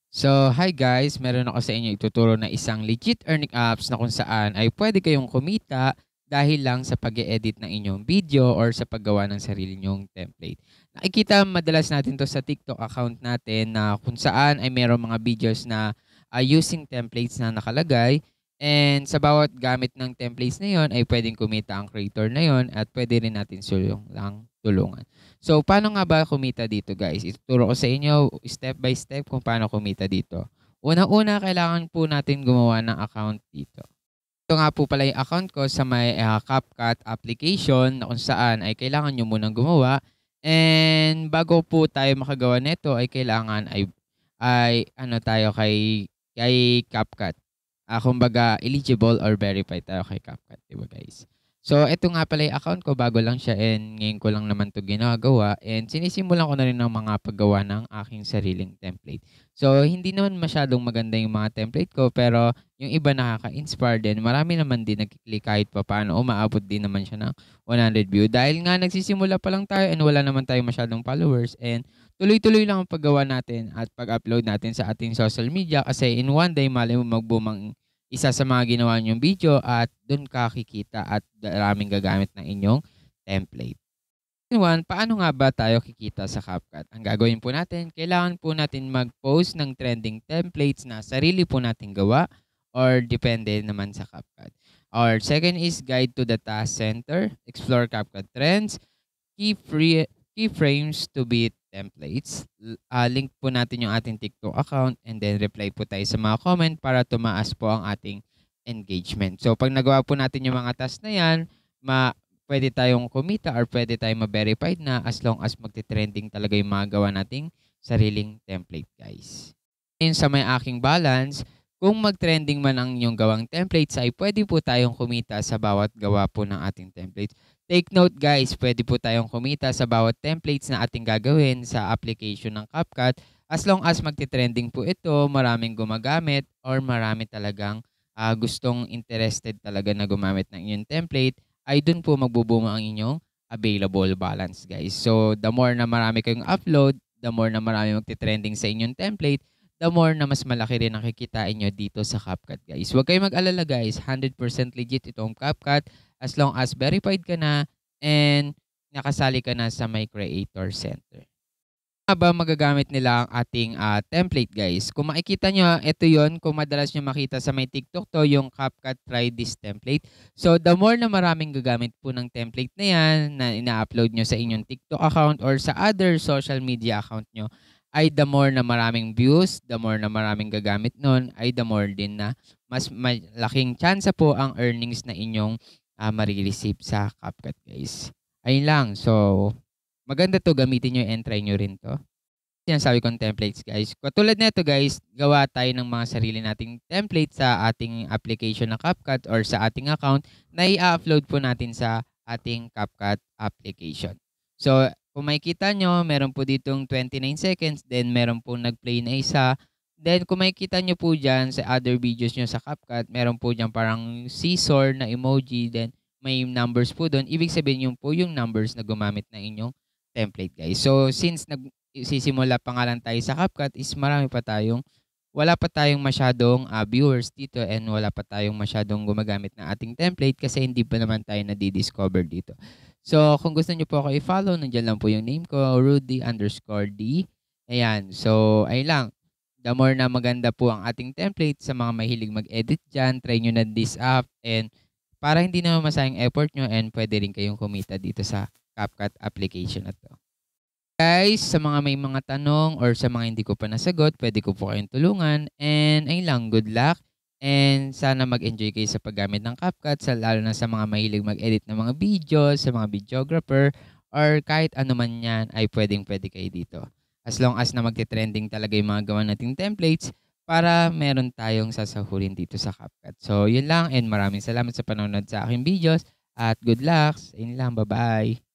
So, hi guys! Meron ako sa inyo ituturo na isang legit earning apps na kung saan ay pwede kayong kumita dahil lang sa pag edit ng inyong video or sa paggawa ng sarili nyong template. Nakikita madalas natin to sa TikTok account natin na kung saan ay merong mga videos na using templates na nakalagay, and sa bawat gamit ng templates na yon ay pwedeng kumita ang creator na yon at pwede rin natin tulungan. So, paano nga ba kumita dito, guys? Ituturo ko sa inyo step by step kung paano kumita dito. Unang-una, kailangan po natin gumawa ng account dito. Ito nga po pala yung account ko sa may CapCut application na kung saan ay kailangan nyo munang gumawa. And bago po tayo makagawa nito ay kailangan ay ano tayo kay CapCut. Kumbaga eligible or verified tayo kay CapCut, 'di ba, guys? So, ito nga pala yung account ko, bago lang siya and ngayon ko lang naman 'to ginagawa, and sinisimulan ko na rin ng mga paggawa ng aking sariling template. So, hindi naman masyadong maganda yung mga template ko, pero yung iba nakaka-inspire din. Marami naman din nagki-click kahit papaano, umaabot din naman siya ng 100 view. Dahil nga nagsisimula pa lang tayo and wala naman tayong masyadong followers, and tuloy-tuloy lang ang paggawa natin at pag-upload natin sa ating social media, kasi in one day malay mo mag-boom ang isa sa mga ginawa niyong video at do'n ka kikita at maraming gagamit ng inyong template. One, paano nga ba tayo kikita sa CapCut? Ang gagawin po natin, kailangan po natin mag-post ng trending templates na sarili po nating gawa or depende naman sa CapCut. Or second is guide to the task center, explore CapCut trends, keyframes to beat templates. Link po natin yung ating TikTok account and then reply po tayo sa mga comment para tumaas po ang ating engagement. So pag nagawa po natin yung mga task na yan, pwede tayong kumita or pwede tayong ma-verified na as long as magte-trending talaga yung mga gawa nating sariling template, guys. Ngayon sa may aking balance, kung mag-trending man ang inyong gawang templates ay pwede po tayong kumita sa bawat gawa po ng ating templates. Take note, guys, pwede po tayong kumita sa bawat templates na ating gagawin sa application ng CapCut as long as magte-trending po ito, maraming gumagamit or marami talagang gustong interested talaga na gumamit ng inyong template, ay dun po magbo-boom ang inyong available balance, guys. So, the more na marami kayong upload, the more na marami magte-trending sa inyong template, the more na mas malaki rin ang kikitain nyo dito sa CapCut, guys. Huwag kayong mag-alala, guys. 100% legit itong CapCut as long as verified ka na and nakasali ka na sa my creator center. Ba magagamit nila ang ating template, guys? Kung makikita nyo, ito yon. Kung madalas nyo makita sa may TikTok to, yung CapCut try this template. So, the more na maraming gagamit po ng template na yan, na ina-upload nyo sa inyong TikTok account or sa other social media account nyo, ay the more na maraming views, the more na maraming gagamit nun, ay the more din na mas malaking chance po ang earnings na inyong marireceive sa CapCut, guys. Ayun lang. So, maganda 'to, gamitin niyo and try niyo rin 'to. Sinasabi kong templates, guys. Katulad nito, guys, gawa tayo ng mga sarili nating template sa ating application na CapCut or sa ating account na i-upload po natin sa ating CapCut application. So, kung makikita nyo, meron po ditong 29 seconds, then meron pong nag-play na isa. Then, kung makikita nyo po dyan sa other videos nyo sa CapCut, meron po dyan parang scissor na emoji, then may numbers po doon. Ibig sabihin yun po yung numbers na gumamit na inyong template, guys. So, since sisimula pa nga lang tayo sa CapCut is wala pa tayong masyadong viewers dito and wala pa tayong masyadong gumagamit ng ating template kasi hindi pa naman tayo na-discover dito. So, kung gusto niyo po ako i-follow, nandiyan lang po yung name ko, Rudy_D. Ayan. So, ayun lang. The more na maganda po ang ating template sa mga mahilig mag-edit dyan, try nyo na this app and para hindi naman masayang effort nyo and pwede rin kayong kumita dito sa CapCut application na to. Guys, sa mga may mga tanong or sa mga hindi ko pa nasagot, pwede ko po kayong tulungan. And ayun lang, good luck. And sana mag-enjoy kayo sa paggamit ng CapCut, lalo na sa mga mahilig mag-edit ng mga videos, sa mga videographer, or kahit ano man yan ay pwedeng-pwede kayo dito. As long as na magte-trending talaga yung mga gawa nating templates para meron tayong sasahurin dito sa CapCut. So yun lang and maraming salamat sa panonood sa aking videos at good luck. Ayun lang, bye-bye.